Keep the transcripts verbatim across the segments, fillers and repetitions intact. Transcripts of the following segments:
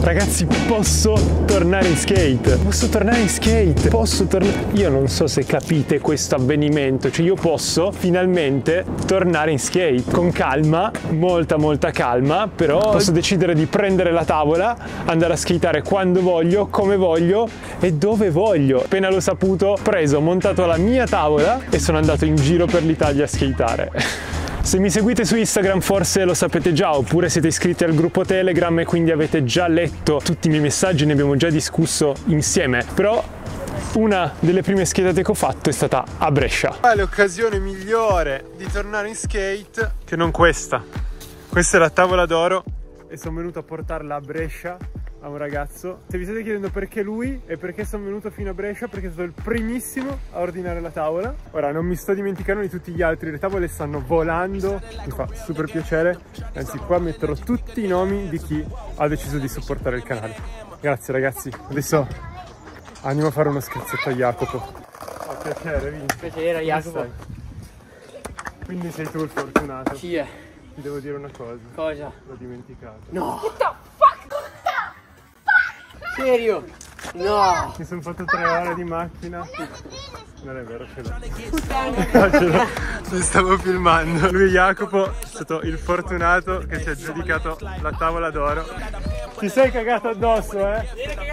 Ragazzi, posso tornare in skate, posso tornare in skate, posso tornare... Io non so se capite questo avvenimento, cioè io posso finalmente tornare in skate con calma, molta molta calma, però posso decidere di prendere la tavola, andare a skateare quando voglio, come voglio e dove voglio. Appena l'ho saputo, ho preso, ho montato la mia tavola e sono andato in giro per l'Italia a skateare. Se mi seguite su Instagram forse lo sapete già, oppure siete iscritti al gruppo Telegram e quindi avete già letto tutti i miei messaggi, ne abbiamo già discusso insieme, però una delle prime skateate che ho fatto è stata a Brescia. Quale occasione migliore di tornare in skate che non questa? Questa è la tavola d'oro e sono venuto a portarla a Brescia a un ragazzo. Se vi state chiedendo perché lui e perché sono venuto fino a Brescia, perché è stato il primissimo a ordinare la tavola. Ora non mi sto dimenticando di tutti gli altri, le tavole stanno volando, mi fa super piacere, anzi qua metterò tutti i nomi di chi ha deciso di supportare il canale. Grazie ragazzi, adesso andiamo a fare uno scherzetto a Jacopo. Fa piacere, Vinci. Piacere Jacopo. Quindi sei tu il fortunato. Chi è? Ti devo dire una cosa. Cosa? L'ho dimenticato. No! What the fuck? What the fuck? Serio? No! Mi sono fatto tre ore di macchina. Non è vero, ce l'ho. No, ce l'ho. Mi stavo filmando. Lui Jacopo è stato il fortunato che si è aggiudicato la tavola d'oro. Ti sei cagato addosso, eh?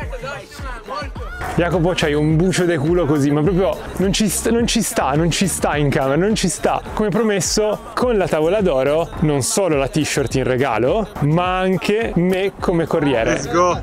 Jacopo, c'hai un bucio di culo così, ma proprio non ci, sta, non ci sta, non ci sta in camera, non ci sta. Come promesso, con la tavola d'oro, non solo la t-shirt in regalo, ma anche me come corriere. Let's go!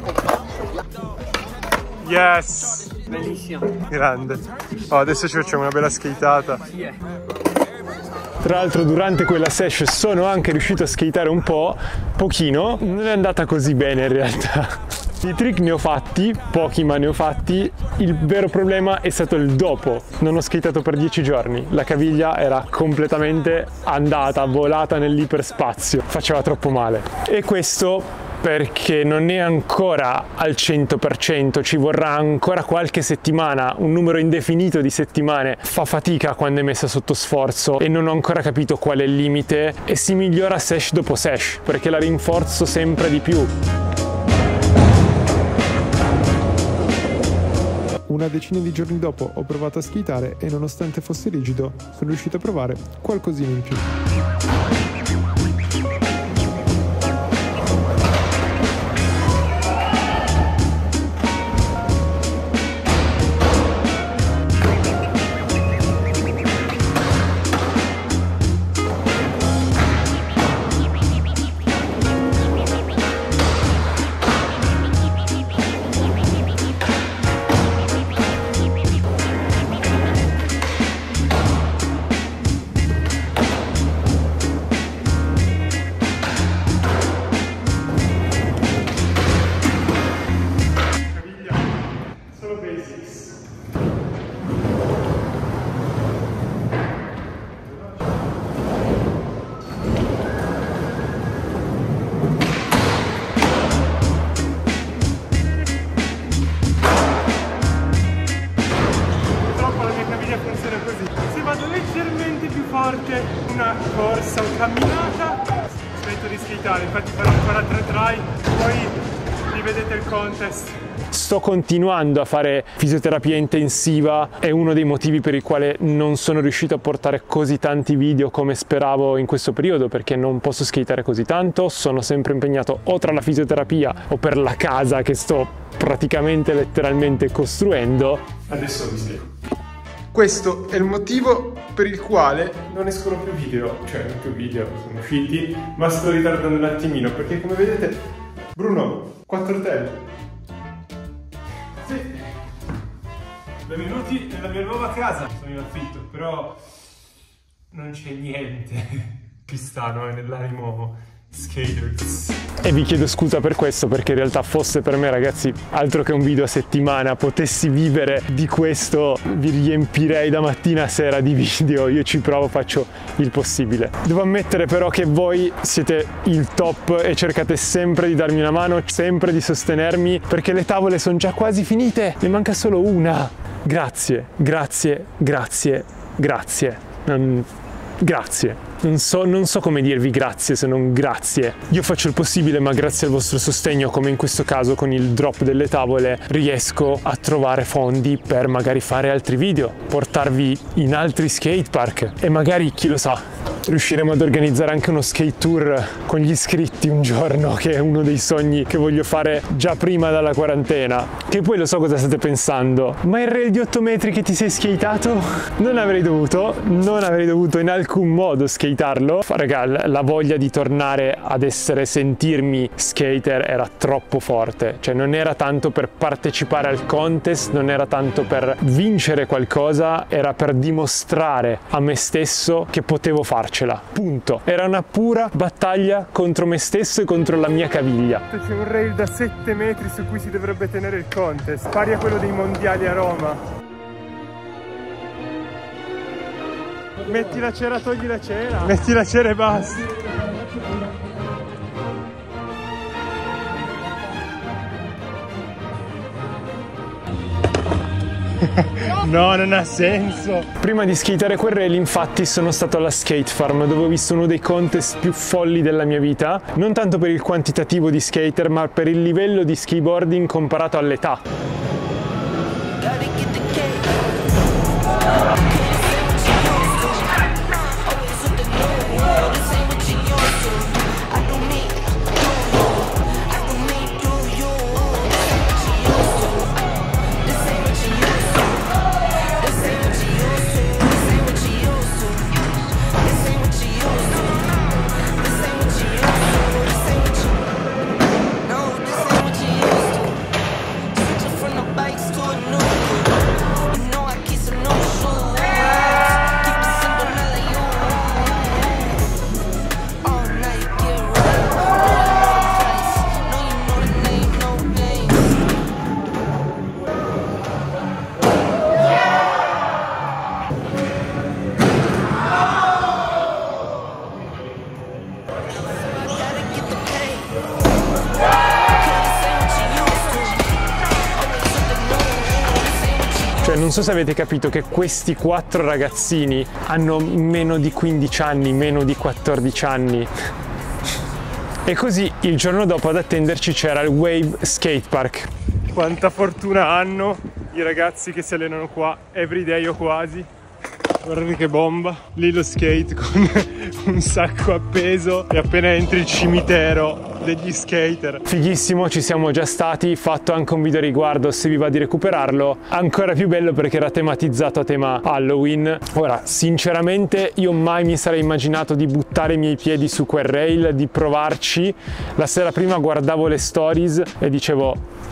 Yes! Bellissimo! Grande! Oh, adesso ci facciamo una bella skateata. Yeah. Tra l'altro durante quella session sono anche riuscito a skateare un po', pochino, non è andata così bene in realtà. I trick ne ho fatti, pochi ma ne ho fatti, il vero problema è stato il dopo. Non ho skateato per dieci giorni, la caviglia era completamente andata, volata nell'iperspazio, faceva troppo male. E questo perché non è ancora al cento per cento, ci vorrà ancora qualche settimana, un numero indefinito di settimane. Fa fatica quando è messa sotto sforzo e non ho ancora capito qual è il limite e si migliora sesh dopo sesh, perché la rinforzo sempre di più. Una decina di giorni dopo ho provato a skateare e nonostante fosse rigido sono riuscito a provare qualcosina in più. Forte, una corsa o camminata, smetto di skateare, infatti farò ancora tre try, poi rivedete il contest. Sto continuando a fare fisioterapia intensiva, è uno dei motivi per il quale non sono riuscito a portare così tanti video come speravo in questo periodo, perché non posso skateare così tanto, sono sempre impegnato o tra la fisioterapia o per la casa che sto praticamente letteralmente costruendo. Adesso vi spiego. Questo è il motivo per il quale non escono più video, cioè non più video, sono usciti, ma sto ritardando un attimino, perché come vedete, Bruno, quattro hotel. Sì, benvenuti nella mia nuova casa, sono in affitto, però non c'è niente, ci stanno nell'animo skaters. E vi chiedo scusa per questo, perché in realtà fosse per me, ragazzi, altro che un video a settimana, potessi vivere di questo, vi riempirei da mattina a sera di video, io ci provo, faccio il possibile. Devo ammettere però che voi siete il top e cercate sempre di darmi una mano, sempre di sostenermi, perché le tavole sono già quasi finite, ne manca solo una. Grazie, grazie, grazie, grazie, um, grazie. non so, non so come dirvi grazie se non grazie. Io faccio il possibile, ma grazie al vostro sostegno, come in questo caso con il drop delle tavole, riesco a trovare fondi per magari fare altri video, portarvi in altri skatepark e magari, chi lo sa, riusciremo ad organizzare anche uno skate tour con gli iscritti un giorno, che è uno dei sogni che voglio fare già prima dalla quarantena. Che poi lo so cosa state pensando, ma il rail di otto metri che ti sei skateato? Non avrei dovuto, non avrei dovuto in alcun modo skatearlo. Raga, la voglia di tornare ad essere, sentirmi skater era troppo forte, cioè non era tanto per partecipare al contest, non era tanto per vincere qualcosa, era per dimostrare a me stesso che potevo farcela. Punto. Era una pura battaglia contro me stesso e contro la mia caviglia. C'è un rail da sette metri su cui si dovrebbe tenere il contest, pari a quello dei mondiali a Roma. Metti la cera, togli la cera. Metti la cera e basta. No, non ha senso. Prima di skateare quel rail, infatti, sono stato alla skate farm, dove ho visto uno dei contest più folli della mia vita, non tanto per il quantitativo di skater, ma per il livello di skateboarding comparato all'età. Cioè, non so se avete capito che questi quattro ragazzini hanno meno di quindici anni, meno di quattordici anni. E così il giorno dopo ad attenderci c'era il Wave Skatepark. Quanta fortuna hanno i ragazzi che si allenano qua everyday o quasi. Guardate che bomba. Lì lo skate con un sacco appeso e appena entri il cimitero degli skater. Fighissimo, ci siamo già stati, fatto anche un video a riguardo se vi va di recuperarlo. Ancora più bello perché era tematizzato a tema Halloween. Ora, sinceramente io mai mi sarei immaginato di buttare i miei piedi su quel rail, di provarci. La sera prima guardavo le stories e dicevo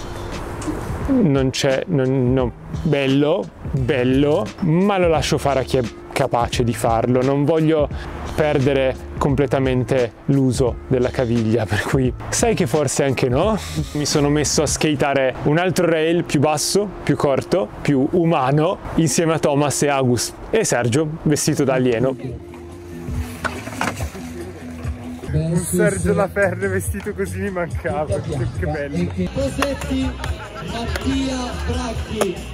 non c'è, non, no, bello, bello, ma lo lascio fare a chi è capace di farlo. Non voglio perdere completamente l'uso della caviglia, per cui sai che forse anche no. Mi sono messo a skateare un altro rail più basso, più corto, più umano, insieme a Thomas e Agus e Sergio vestito da alieno. Un Sergio Laferre vestito così mi mancava, che, che bello. Cosetti, Mattia Bracchi.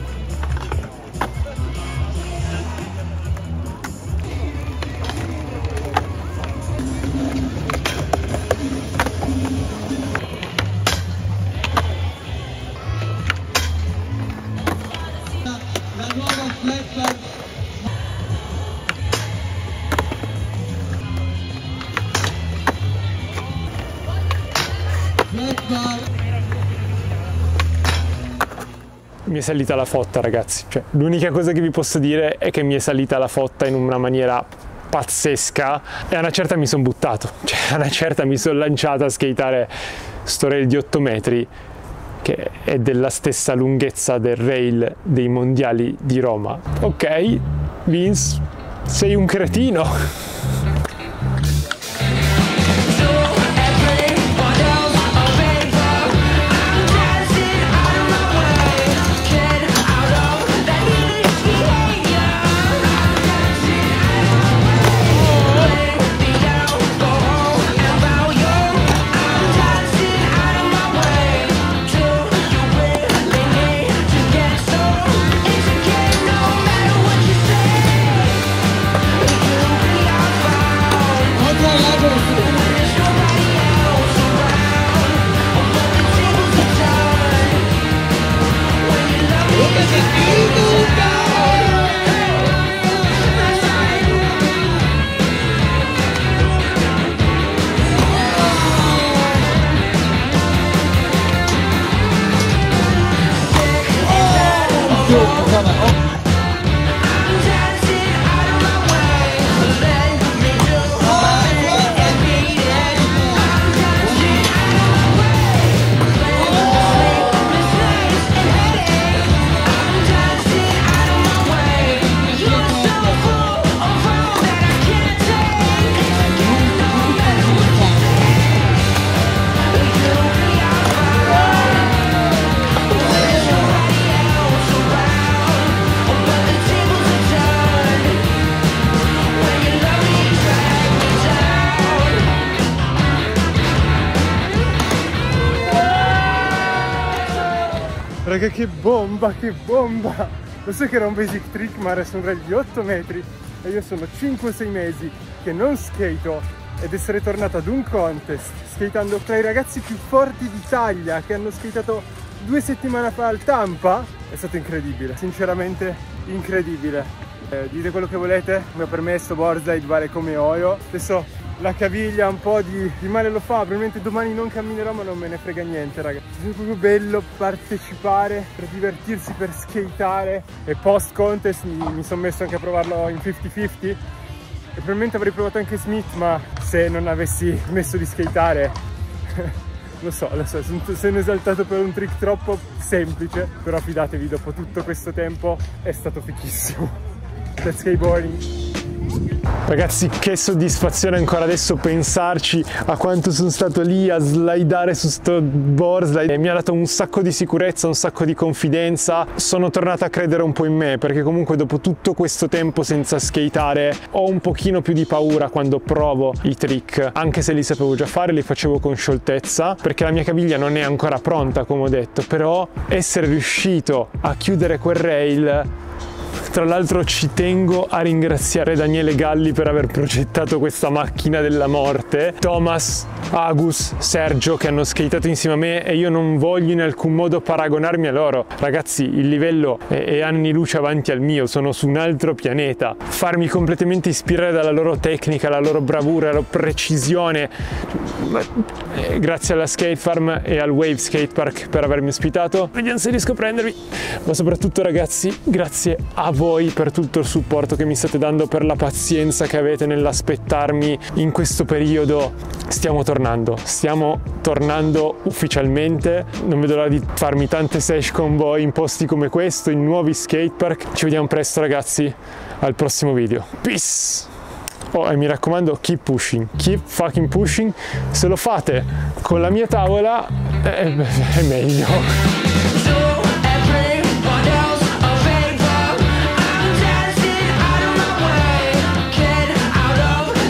La nuova flat. Mi è salita la fotta, ragazzi, cioè, l'unica cosa che vi posso dire è che mi è salita la fotta in una maniera pazzesca e a una certa mi sono buttato, cioè a una certa mi sono lanciato a skateare sto rail di otto metri che è della stessa lunghezza del rail dei mondiali di Roma. Ok, Vince, sei un cretino. We are Raga, che bomba, che bomba! Lo so che era un basic trick, ma era su un rail di otto metri e io sono cinque sei mesi che non skato, ed essere tornato ad un contest skatando tra i ragazzi più forti d'Italia che hanno skatato due settimane fa al Tampa è stato incredibile, sinceramente incredibile. Eh, dite quello che volete, ma per me sto boardside vale come oro. Adesso la caviglia un po' di, di male lo fa, probabilmente domani non camminerò, ma non me ne frega niente, raga. È proprio bello partecipare, per divertirsi, per skateare. E post contest mi, mi sono messo anche a provarlo in cinquanta cinquanta e probabilmente avrei provato anche Smith, ma se non avessi smesso di skateare lo so, lo so, sono esaltato per un trick troppo semplice, però fidatevi, dopo tutto questo tempo è stato fichissimo. Let's skateboarding. Ragazzi, che soddisfazione ancora adesso pensarci a quanto sono stato lì a slidare su sto board slide, e mi ha dato un sacco di sicurezza, un sacco di confidenza. Sono tornato a credere un po' in me, perché comunque dopo tutto questo tempo senza skateare ho un pochino più di paura quando provo i trick, anche se li sapevo già fare, li facevo con scioltezza, perché la mia caviglia non è ancora pronta, come ho detto. Però essere riuscito a chiudere quel rail, tra l'altro ci tengo a ringraziare Daniele Galli per aver progettato questa macchina della morte, Thomas, Agus, Sergio, che hanno skatato insieme a me, e io non voglio in alcun modo paragonarmi a loro. Ragazzi, il livello è, è anni luce avanti al mio, sono su un altro pianeta. Farmi completamente ispirare dalla loro tecnica, la loro bravura, la loro precisione. Eh, grazie alla Skate Farm e al Wave Skate Park per avermi ospitato. Vediamo se riesco a prendervi. Ma soprattutto, ragazzi, grazie a voi per tutto il supporto che mi state dando, per la pazienza che avete nell'aspettarmi in questo periodo. Stiamo tornando, stiamo tornando ufficialmente. Non vedo l'ora di farmi tante sesh con voi in posti come questo, in nuovi skatepark. Ci vediamo presto, ragazzi, al prossimo video. Peace! Oh, e mi raccomando, keep pushing, keep fucking pushing. Se lo fate con la mia tavola è, è meglio.